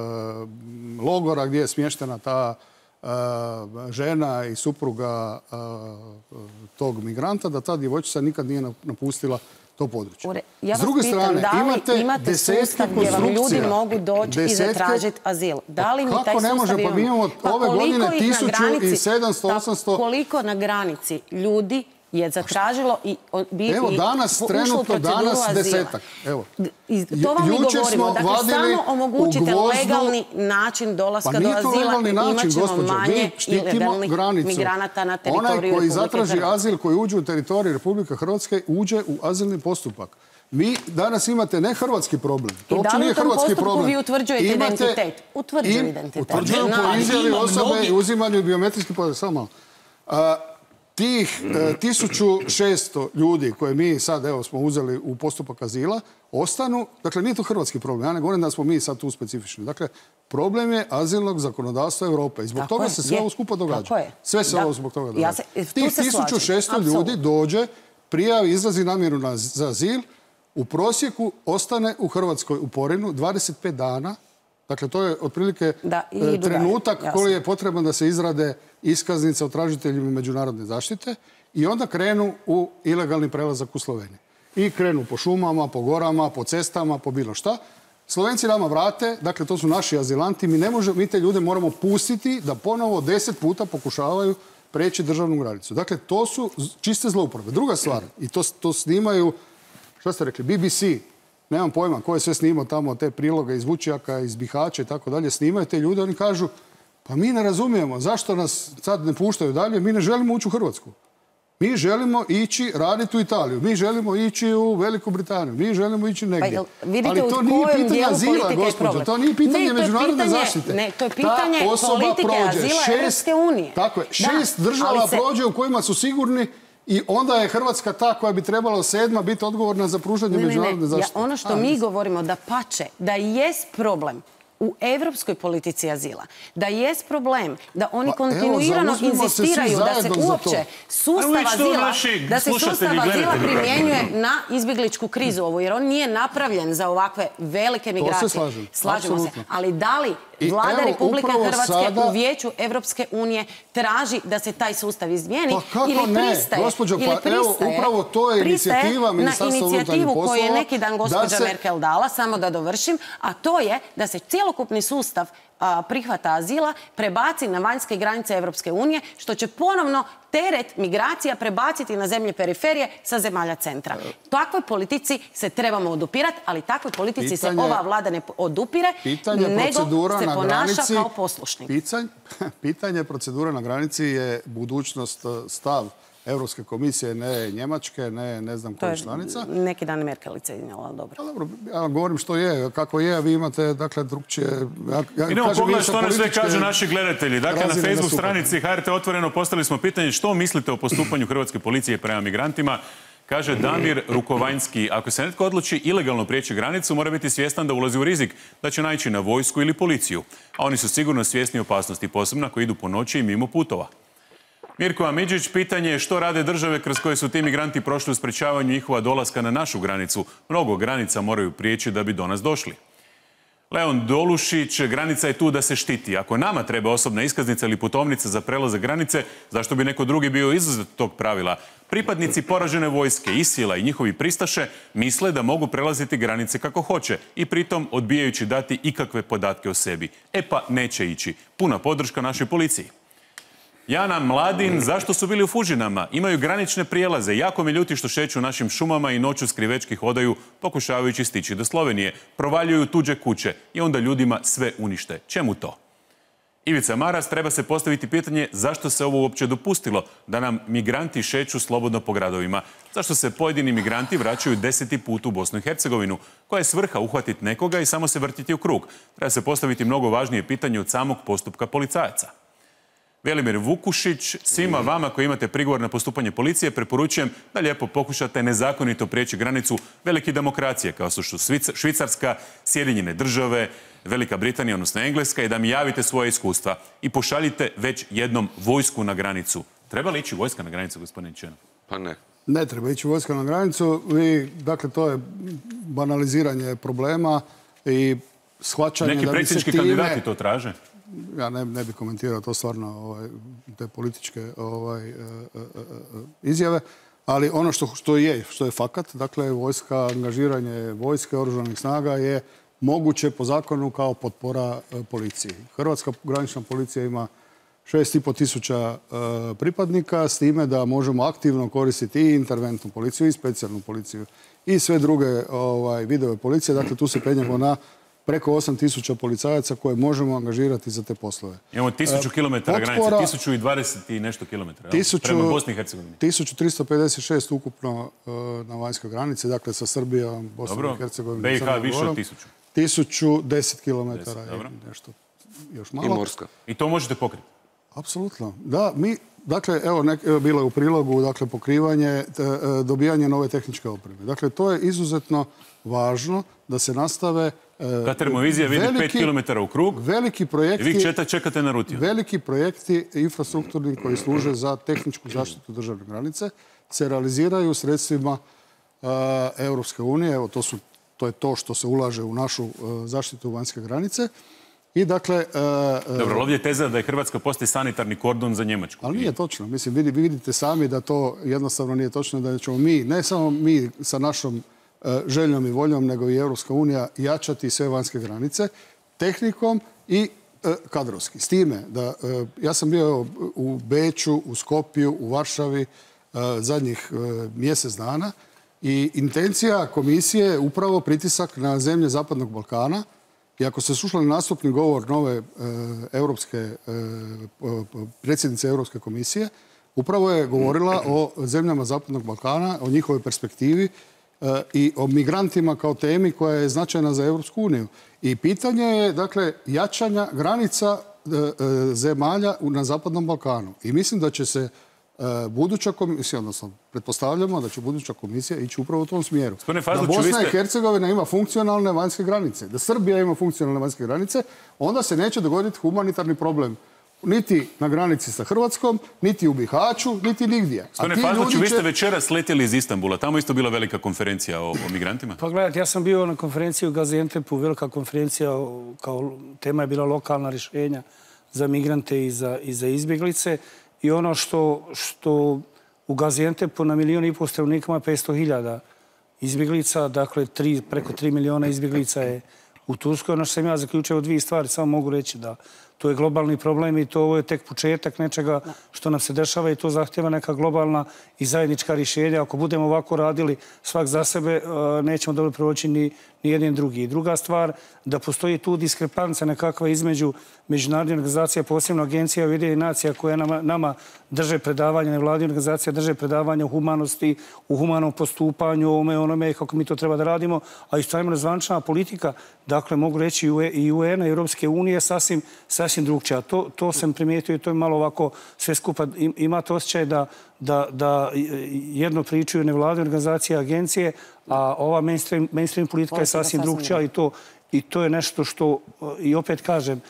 logora gdje je smještena ta e, žena i supruga e, tog migranta, da ta djevojčica nikad nije napustila to područje. Ure, ja vas pitam, da li imate sustav gdje vam ljudi mogu doći i zatražiti azil? Da li mi taj sustav imamo? Pa mi imamo ove godine tisuću sedamsto osamsto... Koliko na granici ljudi je zatražilo i Evo danas, trenutno danas desetak. Evo. To vam mi govorimo. Dakle, samo omogućite legalni način dolaska do azila i imat ćemo manje ilegalnih migranata na teritoriju Republike Hrvatske. Onaj koji zatraži azil, koji uđe u teritoriju Republike Hrvatske, uđe u azilni postupak. Vi danas imate ne hrvatski problem. To uopće nije hrvatski problem. I da li u tom postupku vi utvrđujete identitet? Utvrđuju identitet. Utvrđuju po izjavi osobe i uzimanju biometrijskih podataka. Samo malo. Tih tisuću šesto ljudi koje mi sad evo smo uzeli u postupak azila ostanu, dakle nije to hrvatski problem, ja ne govorim da smo mi sad tu specifični. Dakle, problem je azilnog zakonodavstva Europe i zbog Tako toga je, se sve je. ovo skupa događa. Tako je. Sve se da. ovo zbog toga Ja događa. se, Tih tisuću šesto ljudi dođe, prijavi, izrazi namjeru na, za azil, u prosjeku ostane u Hrvatskoj u Porinu dvadeset pet dana. Dakle, to je otprilike trenutak koji je potreban da se izrade iskaznice o tražiteljima međunarodne zaštite i onda krenu u ilegalni prelazak u Sloveniju. I krenu po šumama, po gorama, po cestama, po bilo šta. Slovenci nama vrate, dakle to su naši azilanti, mi ne možemo, mi te ljude moramo pustiti da ponovo deset puta pokušavaju preći državnu granicu. Dakle, to su čiste zlouporabe. Druga stvar, i to, to snimaju, šta ste rekli, B B C, nemam pojma ko je sve snimao tamo te priloge iz Vučjaka, iz Bihaća i tako dalje, snimaju te ljude, oni kažu, pa mi ne razumijemo, zašto nas sad ne puštaju dalje, mi ne želimo ući u Hrvatsku. Mi želimo ići raditi u Italiju, mi želimo ići u Veliku Britaniju, mi želimo ići negdje. Vidite, ali to nije pitanje azila, gospođo, to nije pitanje međunarodne zaštite. Ne, to je pitanje Ta osoba politike prođe azila šest, Europske unije. Tako je, šest država se... prođe u kojima su sigurni i onda je Hrvatska ta koja bi trebala sedma biti odgovorna za pružanje ne, međunarodne ne, ne. zaštite. Ja, ono što A, mi govorimo da pače, da jest problem u evropskoj politici azila, da jest problem da oni pa, kontinuirano evo, inzistiraju da se uopće sustav azila, da se sustav azila primjenjuje na izbjegličku krizu ovu, jer on nije napravljen za ovakve velike migracije. Slažem. Slažemo Absolutno. se. Ali da li I Vlada evo, Republike Hrvatske sada... u Vijeću Evropske unije traži da se taj sustav izmijeni pa kako ili ne? pristaje, Gospođo, ili pa pristaje, evo, upravo to je inicijativa Ministarstva unutarnjih poslova. Na inicijativu koju je neki dan gospođa se... Merkel dala, samo da dovršim, a to je da se cjelokupni sustav a, prihvata azila prebaci na vanjske granice Evropske unije, što će ponovno teret migracija prebaciti na zemlje periferije sa zemalja centra. Takvoj politici se trebamo odupirati, ali takvoj politici pitanje, se ova vlada ne odupire, nego se ponaša kao poslušnik. Pitanje, pitanje procedura na granici je budućnost, stav Europske komisije, ne Njemačke, ne ne znam koje članica. Neki dan Merkelica iznijela, ali dobro. Pa dobro, ja vam govorim što je, kako je, a vi imate, dakle, drugčije... Ja, ja, idemo pogledati što nam sve kažu naši gledatelji. Dakle, na Facebook stranici H R T Otvoreno postavili smo pitanje što mislite o postupanju hrvatske policije prema migrantima. Kaže Damir Rukovanjski, ako se netko odluči ilegalno prijeći granicu, mora biti svjestan da ulazi u rizik, da će naići na vojsku ili policiju. A oni su sigurno svjesni opasnosti, posebno ako idu po noći i mimo putova. Mirko Amidžić, pitanje je što rade države kroz koje su ti migranti prošli u sprečavanju njihova dolaska na našu granicu. Mnogo granica moraju prijeći da bi do nas došli. Leon Dolušić, granica je tu da se štiti. Ako nama treba osobna iskaznica ili putovnica za prelazak granice, zašto bi neko drugi bio izuzet tog pravila? Pripadnici poražene vojske, ISIL-a i njihovi pristaše misle da mogu prelaziti granice kako hoće i pritom odbijajući dati ikakve podatke o sebi. E pa neće ići. Puna podrška našoj policiji. Jana Mladin, zašto su bili u Fužinama? Imaju granične prijelaze. Jako me ljuti što šeću našim šumama i noću skrivečki hodaju, pokušavajući stići do Slovenije. Provaljuju tuđe kuće i onda ljudima sve unište. Čemu to? Ivica Maras, treba se postaviti pitanje zašto se ovo uopće dopustilo da nam migranti šeću slobodno po gradovima. Zašto se pojedini migranti vraćaju deseti put u Bosnu i Hercegovinu? Koja je svrha uhvatiti nekoga i samo se vrtiti u krug? Treba se postaviti mnogo važnije pitanje od samog postupka policajaca. Velimir Vukušić, svima vama koji imate prigovor na postupanje policije, preporučujem da lijepo pokušate nezakonito prijeći granicu velike demokracije, kao su Švicarska, Sjedinjene države, Velika Britanija, odnosno Engleska, i da mi javite svoje iskustva. I pošaljite već jednom vojsku na granicu. Treba li ići vojska na granicu, gospodine Čeno? Pa ne. Ne treba ići vojska na granicu. Vi, dakle, to je banaliziranje problema i shvaćanje neki da bi se time... Neki predsjednički kandidati to traže? Ja ne, ne bih komentirao to stvarno, ovaj, te političke ovaj, e, e, e, izjave, ali ono što, što je, što je fakat, dakle, vojska, angažiranje vojske, oružanih snaga je moguće po zakonu kao potpora e, policiji. Hrvatska granična policija ima šest i pol tisuća e, pripadnika, s time da možemo aktivno koristiti i interventnu policiju i specijalnu policiju i sve druge ovaj, vidove policije. Dakle, tu se penjemo na preko osam tisuća policajaca koje možemo angažirati za te poslove. Imamo tisuću kilometara granice, tisuću i dvadeset i nešto kilometara prema Bosni i Hercegovini. tisuću tristo pedeset šest ukupno na vanjskoj granici, dakle sa Srbijom, Bosnom i Hercegovinom. B i H više od tisuću. tisuću deset kilometara je nešto još malo. I morska. I to možete pokriti? Apsolutno. Da, mi, dakle, evo, nek, evo bilo je u prilogu, dakle, pokrivanje, te, dobijanje nove tehničke opreme. Dakle, to je izuzetno važno da se nastave ta termovizija vidi pet kilometara u krug veliki projekti, i vi čekate na ruti. Veliki projekti infrastrukturni koji služe za tehničku zaštitu državne granice se realiziraju sredstvima Europske unije. Evo, to, su, to je to što se ulaže u našu zaštitu vanjske granice. I dakle... Dobro, ovdje je teza da je Hrvatska postaje sanitarni kordon za Njemačku. Ali nije točno. Mislim, vi vidite sami da to jednostavno nije točno, da ćemo mi, ne samo mi sa našom željom i voljom, nego i Europska unija jačati sve vanjske granice tehnikom i kadrovski. S time da ja sam bio u Beču, u Skopju, u Varšavi zadnjih mjesec dana i intencija komisije je upravo pritisak na zemlje Zapadnog Balkana. I ako ste slušali nastupni govor nove europske predsjednice Europske komisije, upravo je govorila o zemljama Zapadnog Balkana, o njihovoj perspektivi i o migrantima kao temi koja je značajna za Europsku uniju. I pitanje je, dakle, jačanja granica zemalja na Zapadnom Balkanu. I mislim da će se buduća komisija, odnosno pretpostavljamo da će buduća komisija ići upravo u tom smjeru. Da Bosna i Hercegovina ima funkcionalne vanjske granice, da Srbija ima funkcionalne vanjske granice, onda se neće dogoditi humanitarni problem niti na granici sa Hrvatskom, niti u Bihaću, niti nigdje. Gospodine Fazliću, vi ste večeras letjeli iz Istanbula. Tamo isto bila velika konferencija o, o migrantima. Pa gledajte, ja sam bio na konferenciji u Gaziantepu, velika konferencija, kao tema je bila lokalna rješenja za migrante i za, i za izbjeglice. I ono što, što u Gaziantepu na milijun i pol stanovnika ima petsto hiljada izbjeglica, dakle tri, preko tri milijuna izbjeglica je u Turskoj. Ono što sam ja zaključio dvije stvari, samo mogu reći da to je globalni problem i to ovo je tek početak nečega što nam se dešava i to zahtjeva neka globalna i zajednička rješenja. Ako budemo ovako radili svak za sebe, nećemo dobro proći ni, ni jedan drugi. Druga stvar, da postoji tu diskrepanca nekakva između međunarodnih organizacija, posebno agencija Ujedinjenih nacija koja nama, nama drže predavanja, nevladine organizacije drže predavanja u humanosti, u humanom postupanju, ovome, onome, kako mi to treba da radimo, a istovremeno zvanična politika, dakle, mogu reći i U N-a, Europske unije, sasvim, sasvim drugčija. To, to sam primijetio i to je malo ovako sve skupa. Imate osjećaj da, da, da jedno pričaju nevladine organizacije, agencije, a ova mainstream, mainstream politika je sasvim drugčija i to, i to je nešto što, i opet kažem,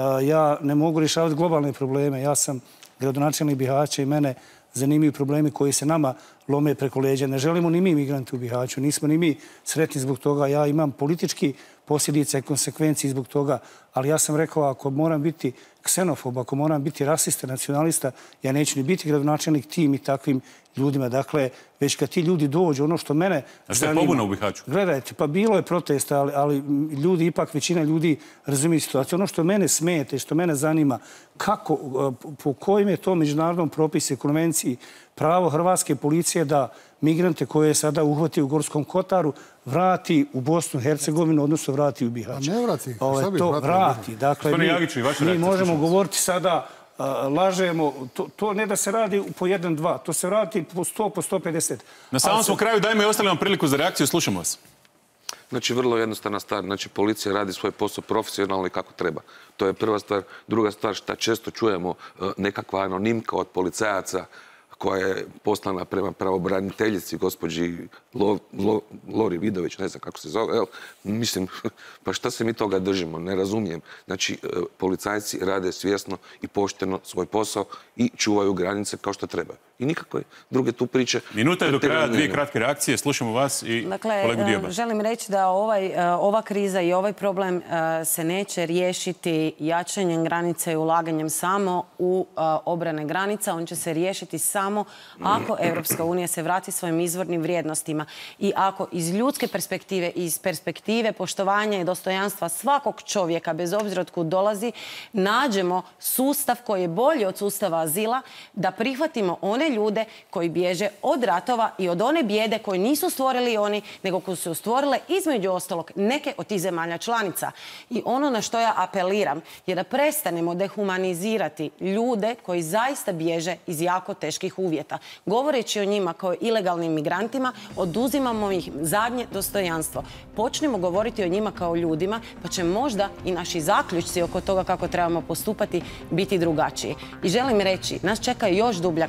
ja ne mogu rješavati globalne probleme. Ja sam gradonačelnik Bihaća i mene zanimljivi problemi koji se nama lome preko leđa. Ne želimo ni mi migranti u Bihaću, nismo ni mi sretni zbog toga. Ja imam politički posljedice i konsekvencije zbog toga, ali ja sam rekao, ako moram biti ksenofob, ako moram biti rasista, nacionalista, ja neću ni biti gradonačelnik tim i takvim ljudima. Dakle, već kad ti ljudi dođu, ono što mene zanima... A što je pobuna u Bihaću? Gledajte, pa bilo je protesta, ali, ali ljudi, ipak većina ljudi razumije situaciju. Ono što mene smete, što mene zanima, kako, po kojim je to međunarodnom propisu i konvenciji pravo hrvatske policije da migrante koje je sada uhvati u Gorskom Kotaru vrati u Bosnu i Hercegovinu, odnosno vrati u Bihać. A ne vrati. Ove, to vrati. Dakle, mi, mi možemo govoriti sada, uh, lažemo, to, to ne da se radi po jedan, dva, to se vrati po sto, po sto pedeset. Na samom smo kraju, dajmo i ostavljamo priliku za reakciju, slušamo vas. Znači, vrlo jednostavna stvar. Znači, policija radi svoj posao profesionalno i kako treba. To je prva stvar. Druga stvar, šta često čujemo, nekakva anonimka od policajaca koja je poslana prema pravobraniteljici, gospođi Lo, Lo, Lori Vidović, ne znam kako se zove, evo, mislim, pa šta se mi toga držimo, ne razumijem. Znači, policajci rade svjesno i pošteno svoj posao i čuvaju granice kao što treba. I nikakve druge tu priče... Minuta je do kraja, dvije kratke reakcije, slušamo vas i dakle, kolegu Dijaba. Želim reći da ovaj, ova kriza i ovaj problem se neće riješiti jačanjem granice i ulaganjem samo u obrane granica. On će se riješiti samo ako Europska unija se vrati svojim izvornim vrijednostima i ako iz ljudske perspektive, iz perspektive poštovanja i dostojanstva svakog čovjeka, bez obzira od kud dolazi, nađemo sustav koji je bolji od sustava azila, da prihvatimo one ljude koji bježe od ratova i od one bijede koje nisu stvorili oni, nego koje su stvorile između ostalog neke od tih zemalja članica. I ono na što ja apeliram je da prestanemo dehumanizirati ljude koji zaista bježe iz jako teških uvjeta. Govoreći o njima kao ilegalnim migrantima, oduzimamo ih zadnje dostojanstvo. Počnemo govoriti o njima kao ljudima, pa će možda i naši zaključci oko toga kako trebamo postupati biti drugačiji. I želim reći, nas čeka još dublja kriza.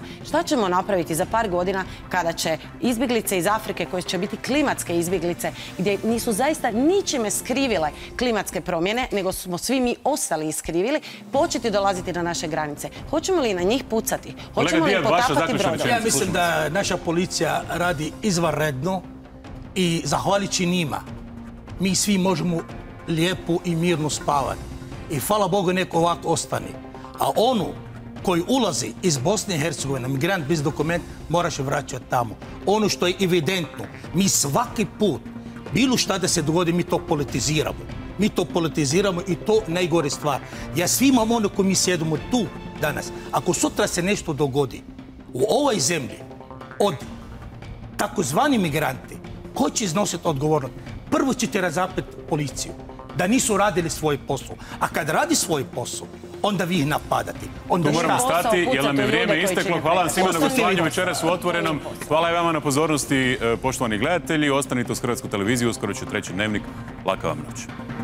Šta ćemo napraviti za par godina kada će izbjeglice iz Afrike, koje će biti klimatske izbjeglice, gdje nisu zaista ničime skrivile klimatske promjene, nego smo svi mi ostali iskrivili, početi dolaziti na naše granice? Hoćemo li na njih pucati? Hoćemo li potapati brodove? Ja mislim da naša policija radi izvanredno i zahvaljujući njima mi svi možemo lijepo i mirno spavati. I hvala Bogu neko ovako ostane. A onu koji ulazi iz Bosne i Hercegovine, migrant bez dokument, moraš vraćati tamo. Ono što je evidentno, mi svaki put, bilo šta da se dogodi, mi to politiziramo. Mi to politiziramo i to najgore stvar. Ja svima ono koji mi sjedimo tu danas, ako sutra se nešto dogodi u ovoj zemlji od takozvani migranti, ko će iznositi odgovornost? Prvo ćete razapeti policiju, da nisu radili svoj posao. A kad radi svoj posao, onda vi ih napadate. Tu moramo stati, jer nam je vrijeme isteklo. Hvala vam svima na gostovanju večeras u Otvorenom. Hvala i vama na pozornosti, poštovani gledatelji. Ostanite uz Hrvatsku televiziju, uskoro će treći Dnevnik. Laka vam noć.